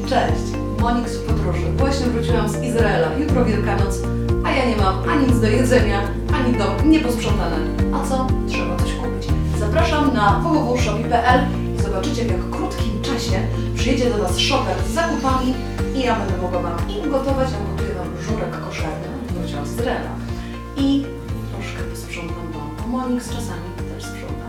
Cześć! Monix w podróży. Właśnie wróciłam z Izraela. Jutro Wielkanoc, a ja nie mam ani nic do jedzenia, ani dom nieposprzątane. A co? Trzeba coś kupić. Zapraszam na www.shopee.pl i zobaczycie, w jak krótkim czasie przyjedzie do nas shopper z zakupami i ja będę mogła Wam i ugotować, a gotuję Wam żurek koszerny, wróciłam z Izraela. I troszkę posprzątam Wam, bo Monix czasami też sprząta.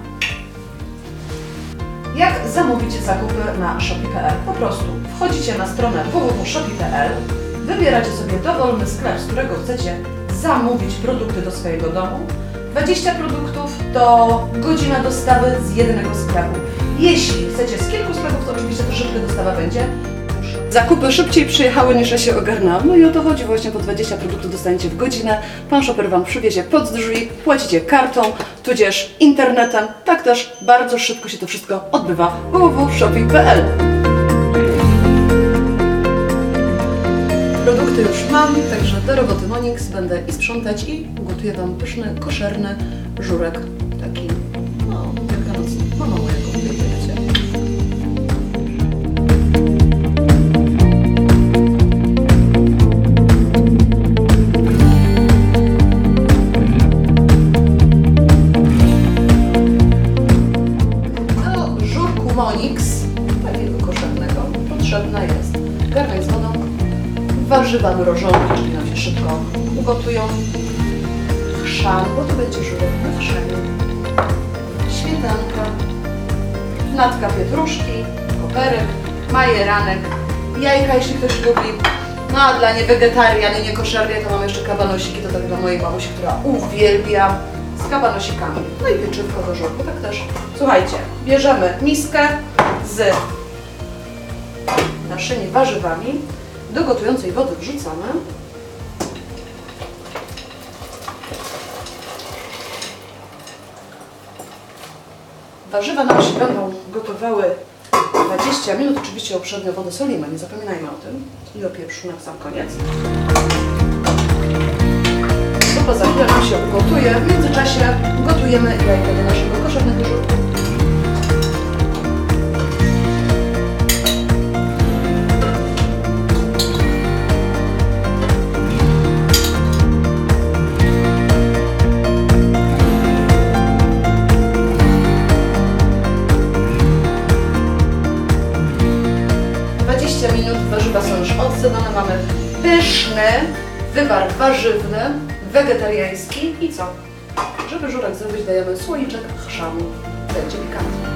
Jak zamówić zakupy na shopee.pl? Po prostu wchodzicie na stronę www.shopee.pl, wybieracie sobie dowolny sklep, z którego chcecie zamówić produkty do swojego domu. 20 produktów to godzina dostawy z jednego sklepu. Jeśli chcecie z kilku sklepów, to oczywiście to szybka dostawa będzie. Zakupy szybciej przyjechały niż ja się ogarnęłam. No i o to chodzi właśnie, po 20 produktów dostaniecie w godzinę. Pan shopper Wam przywiezie pod drzwi, płacicie kartą, tudzież internetem. Tak też bardzo szybko się to wszystko odbywa. www.shopee.pl. Produkty już mam, także do roboty Monix. Będę i sprzątać i ugotuję Wam pyszny, koszerny żurek. Taki, no, wielkanocny. Mama mojego, wiecie. Do żurku Monix, takiego koszernego, potrzebna jest garnek z wodą, warzywa mrożone, czyli nam się szybko ugotują, chrzan, bo to będzie żurek na chrzanie, śmietanka, natka pietruszki, koperek, majeranek, jajka, jeśli ktoś lubi. No a dla niewegetarian i niekoszernie to mam jeszcze kabanosiki, to tak dla mojej mamusi, która uwielbia, z kabanosikami. No i pieczywko do żurku, tak też. Słuchajcie, bierzemy miskę z naszymi warzywami. Do gotującej wody wrzucamy. Warzywa nam się będą gotowały 20 minut. Oczywiście uprzednio wodę solimy, nie zapominajmy o tym. I o pieprzu na sam koniec. Zupa za chwilę nam się ugotuje. W międzyczasie gotujemy jajka do naszego koszernego żurku. Minut, warzywa są już odsypane, mamy pyszny wywar warzywny, wegetariański i co? Żeby żurek zrobić, dajemy słoiczek chrzanu. Będzie pikantny.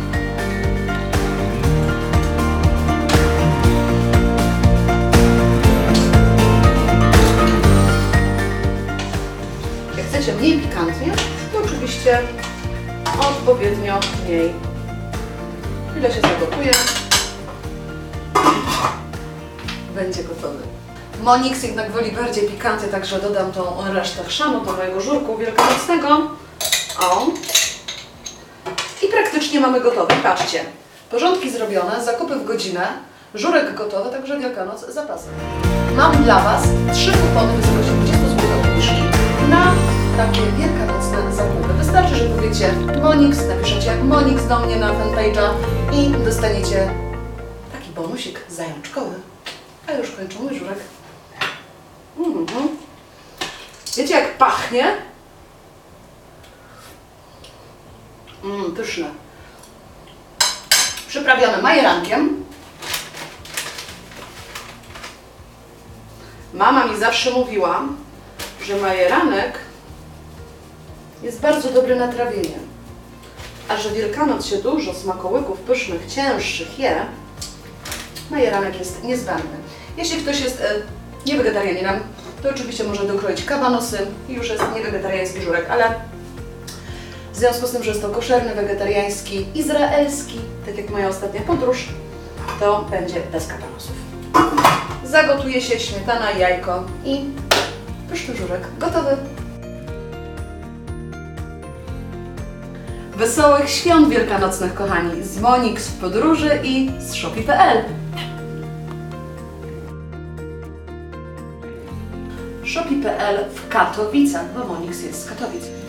Jak chcecie mniej pikantnie, to oczywiście odpowiednio mniej. Ile się zagotuje, będzie gotowy. Monix jednak woli bardziej pikantnie, także dodam tą resztę chrzanu do mojego żurku wielkanocnego. O! I praktycznie mamy gotowy. Patrzcie, porządki zrobione, zakupy w godzinę, żurek gotowy, także Wielkanoc za pasem. Mam dla Was 3 kupony w wysokości 20 zł obniżki na takie wielkanocne zakupy. Wystarczy, że powiecie Monix, napiszecie Monix do mnie na fanpage'a i dostaniecie taki bonusik zajączkowy. A już kończymy żurek. Wiecie, jak pachnie? Pyszne. Przyprawiamy majerankiem. Mama mi zawsze mówiła, że majeranek jest bardzo dobry na trawienie. A że Wielkanoc się dużo smakołyków pysznych, cięższych je, majeranek jest niezbędny. Jeśli ktoś jest niewegetarianinem, to oczywiście może dokroić kabanosy i już jest niewegetariański żurek, ale w związku z tym, że jest to koszerny, wegetariański, izraelski, tak jak moja ostatnia podróż, to będzie bez kabanosów. Zagotuje się śmietana, jajko i pyszny żurek gotowy. Wesołych świąt wielkanocnych, kochani, z Monix w podróży i z shopee.pl. Shopee.pl w Katowicach, bo Monix jest z Katowic.